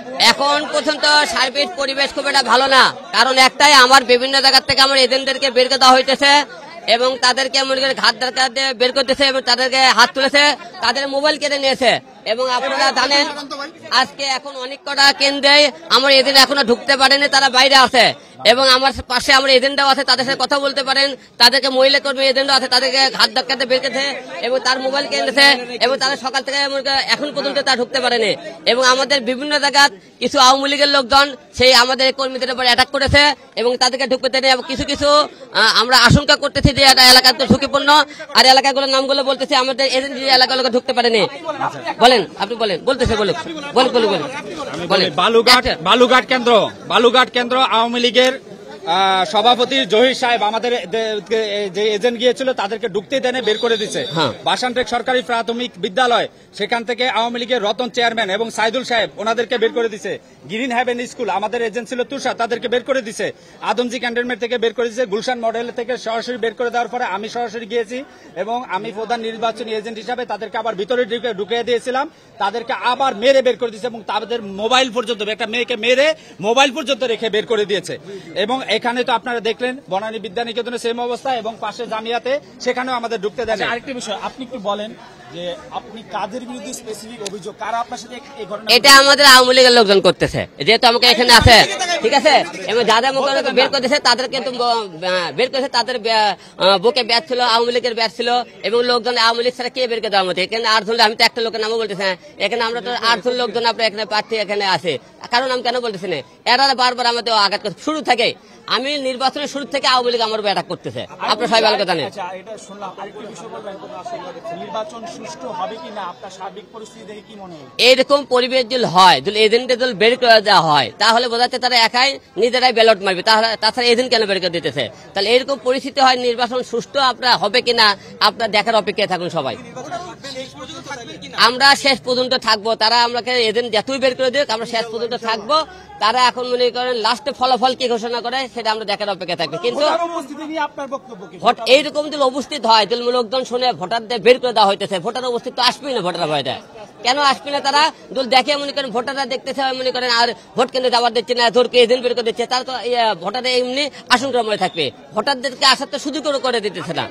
এখন পর্যন্ত সার্বিক পরিবেশ খুব একটা ভালো না, কারণ একটাই, আমার বিভিন্ন জায়গা থেকে আমার এজেন্টদেরকে বের করে দেওয়া হইতেছে এবং তাদেরকে মনে করে ঘাট ধাক্কা দিয়ে বের করতেছে এবং তাদেরকে হাত তুলেছে, তাদের মোবাইল কেটে নিয়েছে। এবং আপনারা জানেন আজকে এখন অনেক কটা কেন্দ্রে আমার এজেন্ট এখনো ঢুকতে পারেনি, তারা বাইরে আছে এবং আমার পাশে আমার এজেন্টও আছে, তাদের সাথে কথা বলতে পারেন। তাদেরকে মহিলা কর্মী এজেন্টও আছে, তাদেরকে ঘাট ধাক্কাতে বের করেছে এবং তার মোবাইল কেটেছে এবং তারা সকাল থেকে এখন পর্যন্ত তা ঢুকতে পারেনি। এবং আমাদের বিভিন্ন জায়গায় কিছু আওয়ামী লীগের লোকজন সেই আমাদের কর্মীদের উপর অ্যাটাক করেছে এবং তাদেরকে ঢুকতে দেয়নি। এবং কিছু কিছু আমরা আশঙ্কা করতেছি যে এটা এলাকা তো ঝুঁকিপূর্ণ, আর এলাকাগুলোর নামগুলো বলতেছি, আমাদের এজেন্ট এলাকাগুলোকে ঢুকতে পারেনি। বলেন, আপনি বলেন, বলতেছে বলুন, বলুন বলুন বলেন। বালুঘাট কেন্দ্র আওয়ামী লীগের সভাপতি জহির সাহেব আমাদের যে এজেন্ট গিয়েছিল তাদেরকে ঢুকতে দেনে বের করে দিচ্ছে। বাসানটেক সরকারি প্রাথমিক বিদ্যালয়, সেখান থেকে আওয়ামী লীগের রতন চেয়ারম্যান এবং সাইদুল সাহেব ওনাদেরকে বের করে দিছে। গ্রিন হ্যাভেন স্কুল, আমাদের এজেন্ট ছিল তুষার, তাদেরকে বের করে দিছে। আদমজি ক্যান্টনমেন্ট থেকে বের করে দিছে। গুলশান মডেল থেকে সরাসরি বের করে দেওয়ার পরে আমি সরাসরি গিয়েছি এবং আমি প্রধান নির্বাচনী এজেন্ট হিসাবে তাদেরকে আবার ভিতরে ঢুকিয়ে দিয়েছিলাম। তাদেরকে আবার মেরে বের করে দিয়েছে এবং তাদের মোবাইল পর্যন্ত, একটা মেয়েকে মেরে মোবাইল পর্যন্ত রেখে বের করে দিয়েছে। এবং এখানে তো আপনারা দেখলেন বনানী বিদ্যানিকেতনে সেম অবস্থা এবং পাশে জামিয়াতে, সেখানেও আমাদের ঢুকতে দেন। আরেকটা বিষয়, আপনি একটু বলেন যে আপনি কাদের বিরুদ্ধে স্পেসিফিক অভিযোগ, কারা আপনার সাথে এই ঘটনা? এটা আমাদের আওয়ামী লীগের লোকজন করতেছে, যেহেতু আমাকে এখানে আছে, ঠিক আছে। এবং যাদের মুখে বের করতেছে তাদেরকে বের করেছে, তাদের বুকে ব্যাচ ছিল, আওয়ামী লীগের ব্যাচ ছিল এবং লোকজন আওয়ামী লীগ ছাড়া কে বের করে দেওয়ার মতো। এখানে 8 জন, আমি তো একটা লোকের নামও বলতেছি, এখানে আমরা তো 8 জন লোকজন আপনার এখানে প্রার্থী এখানে আছে। কারণ আমি কেন বলতেছি না, এরা বারবার আমাদের আঘাত করছে শুরু থেকে। আমি নির্বাচনের শুরু থেকে আওয়ামী লীগ আমার অ্যাটাক করতেছে, আপনার সবাই ভালো কথা নেই। নির্বাচন সুষ্ঠু হবে কিনা আপনার সার্বিক পরিস্থিতি দেখে কি মনে হয়? এইরকম পরিবেশ যদি হয়, যদি এজেন্টের দল বের করে দেওয়া হয়, তাহলে বোঝাচ্ছে তারা একাই নিজেরাই ব্যালট মারবে, তাছাড়া এজেন্ট কেন বের করে দিতেছে? তাহলে এরকম পরিস্থিতি হয়, নির্বাচন সুষ্ঠু আপনার হবে কিনা আপনার দেখার অপেক্ষায় থাকুন সবাই। আমরা শেষ পর্যন্ত থাকবো, তারা আমাকে এজেন্ট যতই বের করে দিক আমরা শেষ পর্যন্ত থাকবো। তারা এখন মনে করেন লাস্টে ফলাফল কি ঘোষণা করে সেটা আমরা দেখার অপেক্ষা থাকবে। কিন্তু এইরকম যদি উপস্থিত হয়, যদি লোকজন শুনে ভোটারদের বের করে দেওয়া হইতেছে, ভোটার উপস্থিত তো আসবেই না, ভোটার ভয়টা কেন আসবে না? তারা দল দেখে মনে করেন ভোটাররা দেখতেছে, মনে করেন আর ভোট কেন্দ্রে যাওয়ার দিচ্ছে না, ধরকে এজেন্ট বের করে দিচ্ছে, তারা তো ভোটারে এমনি আশঙ্কাময় থাকবে, ভোটারদেরকে আসার তো সুযোগ করে দিতেছে না।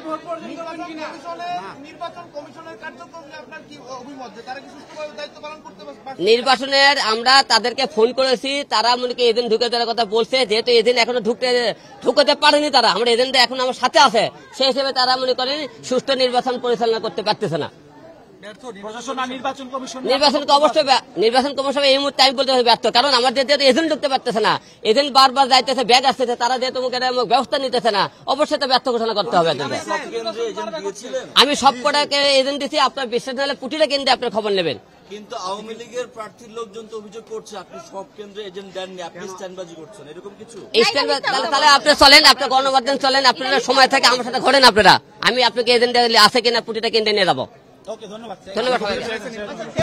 নির্বাচনের আমরা তাদেরকে ফোন করেছি, তারা মনে করি এজেন্ট ঢুকে দেওয়ার কথা বলছে, যেহেতু এজেন্ট এখনো ঢুকতে পারেনি, তারা আমার এজেন্ট এখন আমার সাথে আছে, সেই হিসেবে তারা মনে করেন সুষ্ঠু নির্বাচন পরিচালনা করতে পারতেছে না। নির্বাচন কমিশন এই মুহূর্তে আমি বলতে ব্যর্থ, কারণ আমাদের যেহেতু এজেন্ট ঢুকতে পারতেছে না, এজেন্ট বারবার যাইতেছে, ব্যাগ আসতেছে, তারা যেহেতু ব্যবস্থা নিতেছে না, অবশ্যই তো ব্যর্থ ঘোষণা করতে হবে। আমি সব কটাকে এজেন্ট দিচ্ছি, আপনার বিশ্বাস হলে প্রতিটা কেন্দ্রে আপনার খবর নেবেন। কিন্তু আওয়ামী লীগের প্রার্থীর লোকজন তো অভিযোগ করছে আপনি সব কেন্দ্রে এজেন্ট দেননি, আপনি স্ট্যান্ডবাজি করছেন, এরকম কিছু? তাহলে আপনি চলেন, আপনার গণমাধ্যম চলেন, আপনারা সময় থাকে আমার সাথে ঘটেন আপনারা, আমি আপনাকে এজেন্ট আছে কিনা প্রতিটা কেন্দ্রে নিয়ে যাবো। ধন্যবাদ।